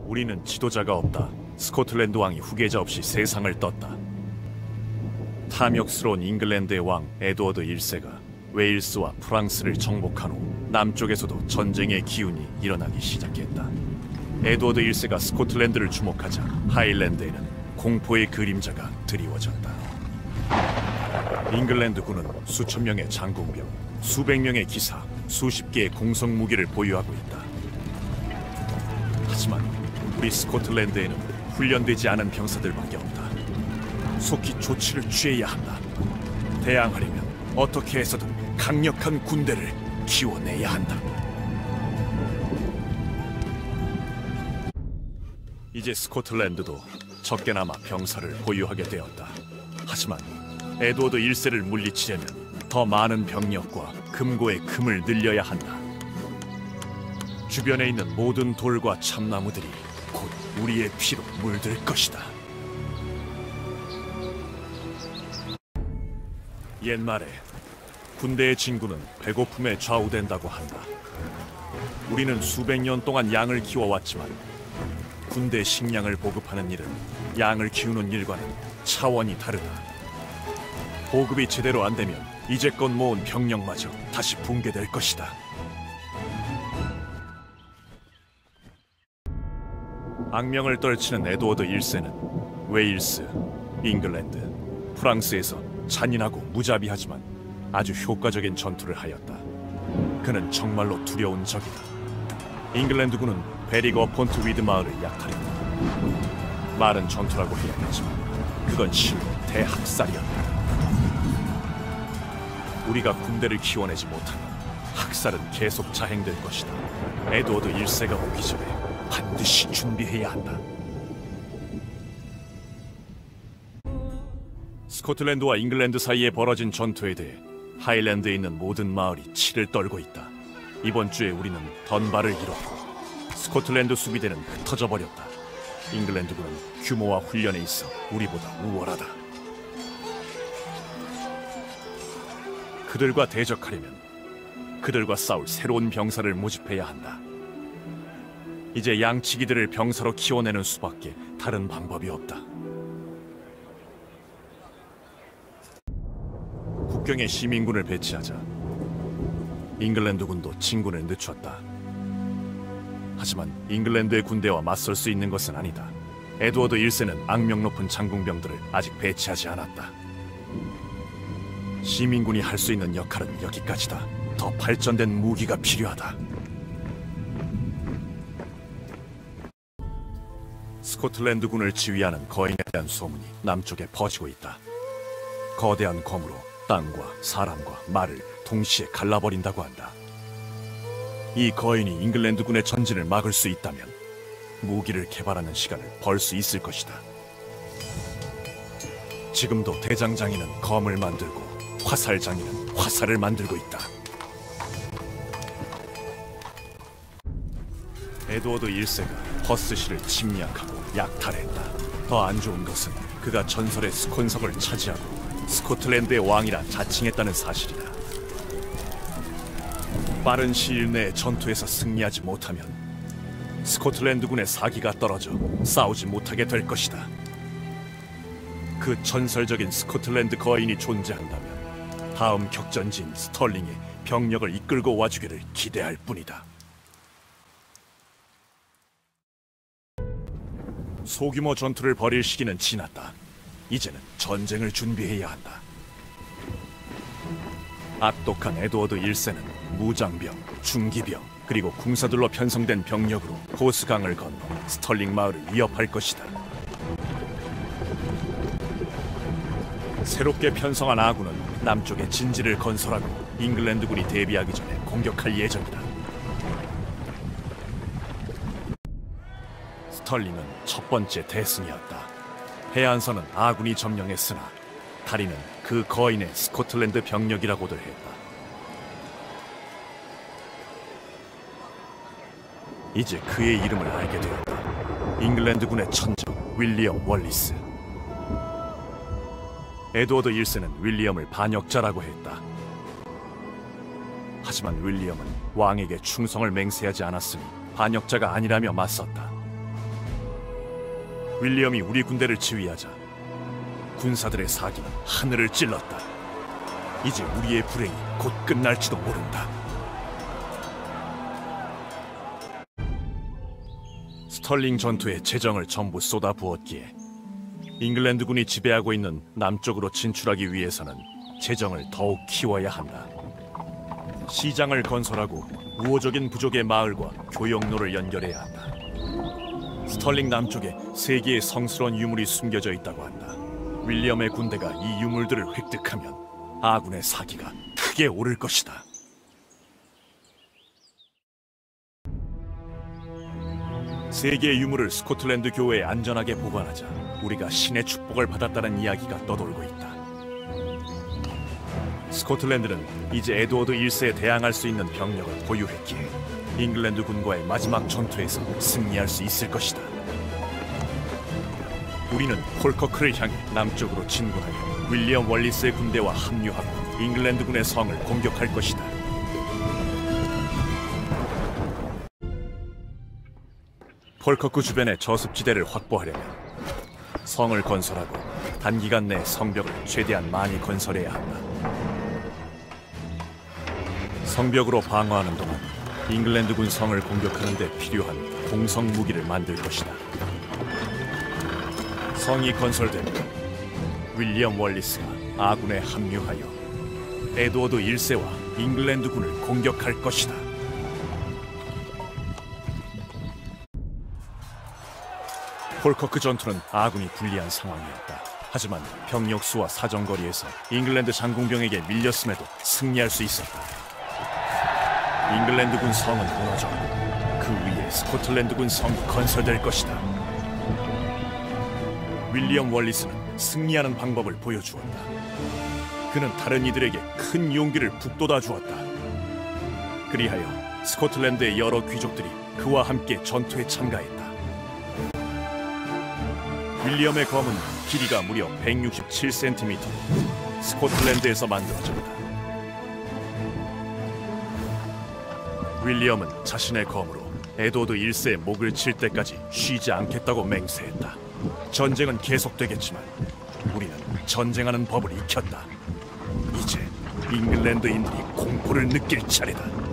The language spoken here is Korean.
우리는 지도자가 없다. 스코틀랜드 왕이 후계자 없이 세상을 떴다. 탐욕스러운 잉글랜드의 왕 에드워드 1세가 웨일스와 프랑스를 정복한 후 남쪽에서도 전쟁의 기운이 일어나기 시작했다. 에드워드 1세가 스코틀랜드를 주목하자 하일랜드에는 공포의 그림자가 드리워졌다. 잉글랜드군은 수천 명의 장군병, 수백 명의 기사, 수십 개의 공성 무기를 보유하고 있다. 하지만 우리 스코틀랜드에는 훈련되지 않은 병사들밖에 없다. 속히 조치를 취해야 한다. 대항하려면 어떻게 해서든 강력한 군대를 키워내야 한다. 이제 스코틀랜드도 적게나마 병사를 보유하게 되었다. 하지만 에드워드 1세를 물리치려면 더 많은 병력과 금고의 금을 늘려야 한다. 주변에 있는 모든 돌과 참나무들이 곧 우리의 피로 물들 것이다. 옛말에 군대의 진구는 배고픔에 좌우된다고 한다. 우리는 수백 년 동안 양을 키워왔지만 군대 식량을 보급하는 일은 양을 키우는 일과는 차원이 다르다. 보급이 제대로 안 되면 이제껏 모은 병력마저 다시 붕괴될 것이다. 악명을 떨치는 에드워드 1세는 웨일스, 잉글랜드, 프랑스에서 잔인하고 무자비하지만 아주 효과적인 전투를 하였다. 그는 정말로 두려운 적이다. 잉글랜드군은 베리거 폰트 위드 마을을 약탈했다. 말은 전투라고 해야겠지만 그건 실로 대학살이었다. 우리가 군대를 키워내지 못하면 학살은 계속 자행될 것이다. 에드워드 1세가 오기 전에 반드시 준비해야 한다. 스코틀랜드와 잉글랜드 사이에 벌어진 전투에 대해 하일랜드에 있는 모든 마을이 치를 떨고 있다. 이번 주에 우리는 던바를 잃었고 스코틀랜드 수비대는 흩어져 버렸다. 잉글랜드군은 규모와 훈련에 있어 우리보다 우월하다. 그들과 대적하려면 그들과 싸울 새로운 병사를 모집해야 한다. 이제 양치기들을 병사로 키워내는 수밖에 다른 방법이 없다. 국경에 시민군을 배치하자 잉글랜드군도 진군을 늦췄다. 하지만 잉글랜드의 군대와 맞설 수 있는 것은 아니다. 에드워드 1세는 악명 높은 장군병들을 아직 배치하지 않았다. 시민군이 할 수 있는 역할은 여기까지다. 더 발전된 무기가 필요하다. 스코틀랜드군을 지휘하는 거인에 대한 소문이 남쪽에 퍼지고 있다. 거대한 검으로 땅과 사람과 말을 동시에 갈라버린다고 한다. 이 거인이 잉글랜드군의 전진을 막을 수 있다면 무기를 개발하는 시간을 벌 수 있을 것이다. 지금도 대장장이는 검을 만들고 화살장이는 화살을 만들고 있다. 에드워드 1세가 허스시를 침략하고 약탈했다. 더 안 좋은 것은 그가 전설의 스콘석을 차지하고 스코틀랜드의 왕이라 자칭했다는 사실이다. 빠른 시일 내에 전투에서 승리하지 못하면 스코틀랜드군의 사기가 떨어져 싸우지 못하게 될 것이다. 그 전설적인 스코틀랜드 거인이 존재한다면 다음 격전지인 스털링에 병력을 이끌고 와주기를 기대할 뿐이다. 소규모 전투를 벌일 시기는 지났다. 이제는 전쟁을 준비해야 한다. 악독한 에드워드 1세는 무장병, 중기병, 그리고 궁사들로 편성된 병력으로 호스강을 건너 스털링 마을을 위협할 것이다. 새롭게 편성한 아군은 남쪽에 진지를 건설하고 잉글랜드군이 대비하기 전에 공격할 예정이다. 스털링은 첫 번째 대승이었다. 해안선은 아군이 점령했으나 다리는 그 거인의 스코틀랜드 병력이라고들 했다. 이제 그의 이름을 알게 되었다. 잉글랜드군의 천적 윌리엄 월리스. 에드워드 1세는 윌리엄을 반역자라고 했다. 하지만 윌리엄은 왕에게 충성을 맹세하지 않았으니 반역자가 아니라며 맞섰다. 윌리엄이 우리 군대를 지휘하자 군사들의 사기는 하늘을 찔렀다. 이제 우리의 불행이 곧 끝날지도 모른다. 스털링 전투에 재정을 전부 쏟아부었기에 잉글랜드군이 지배하고 있는 남쪽으로 진출하기 위해서는 재정을 더욱 키워야 한다. 시장을 건설하고 우호적인 부족의 마을과 교역로를 연결해야 한다. 스털링 남쪽에 세 개의 성스러운 유물이 숨겨져 있다고 한다. 윌리엄의 군대가 이 유물들을 획득하면 아군의 사기가 크게 오를 것이다. 세 개의 유물을 스코틀랜드 교회에 안전하게 보관하자 우리가 신의 축복을 받았다는 이야기가 떠돌고 있다. 스코틀랜드는 이제 에드워드 1세에 대항할 수 있는 병력을 보유했기에 잉글랜드 군과의 마지막 전투에서 승리할 수 있을 것이다. 우리는 폴커크를 향해 남쪽으로 진군하여 윌리엄 월리스의 군대와 합류하고 잉글랜드 군의 성을 공격할 것이다. 폴커크 주변의 저습지대를 확보하려면 성을 건설하고 단기간 내 성벽을 최대한 많이 건설해야 한다. 성벽으로 방어하는 동안 잉글랜드군 성을 공격하는 데 필요한 공성 무기를 만들 것이다. 성이 건설되면 윌리엄 월리스가 아군에 합류하여 에드워드 1세와 잉글랜드군을 공격할 것이다. 폴커크 전투는 아군이 불리한 상황이었다. 하지만 병력 수와 사정거리에서 잉글랜드 장궁병에게 밀렸음에도 승리할 수 있었다. 잉글랜드군 성은 무너졌고 그 위에 스코틀랜드군 성이 건설될 것이다. 윌리엄 월리스는 승리하는 방법을 보여주었다. 그는 다른 이들에게 큰 용기를 북돋아 주었다. 그리하여 스코틀랜드의 여러 귀족들이 그와 함께 전투에 참가했다. 윌리엄의 검은 길이가 무려 167cm, 스코틀랜드에서 만들어졌다. 윌리엄은 자신의 검으로 에드워드 1세의 목을 칠 때까지 쉬지 않겠다고 맹세했다. 전쟁은 계속되겠지만 우리는 전쟁하는 법을 익혔다. 이제 잉글랜드인들이 공포를 느낄 차례다.